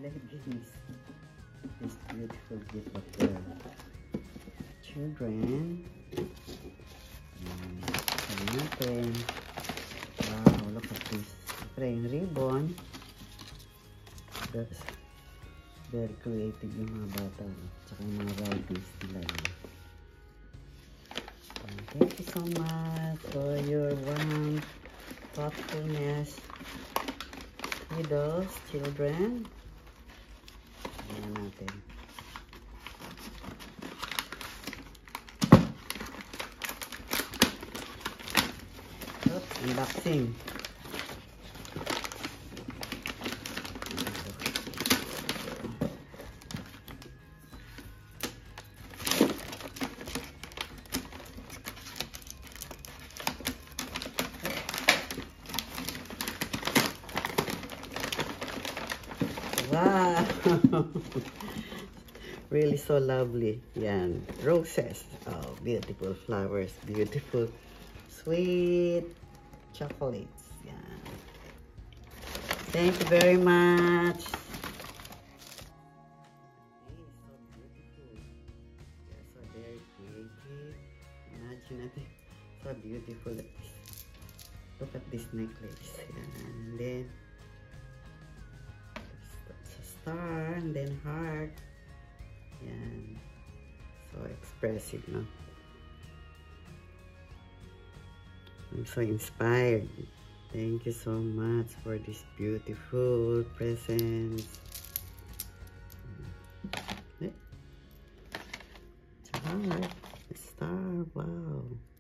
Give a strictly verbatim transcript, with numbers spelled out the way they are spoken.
leggings. This beautiful gift of the children. Sabi natin. Wow, look at this. Siyempre, ribbon. That's very creative yung mga bata. Tsaka yung mga varieties nila. Thank you so much for your warm thoughtfulness with those children. Ayan natin. Oops, unboxing. Wow! Really so lovely. Yan. Roses. Oh, beautiful flowers. Beautiful sweet chocolates. Yan. Thank you very much. So beautiful. Yes, so very creative. Imagine natin. So beautiful. Look at this necklace. Yan. And then star and then heart. Yan. So expressive, no? I'm so inspired. Thank you so much for this beautiful presents. Heart, star, wow.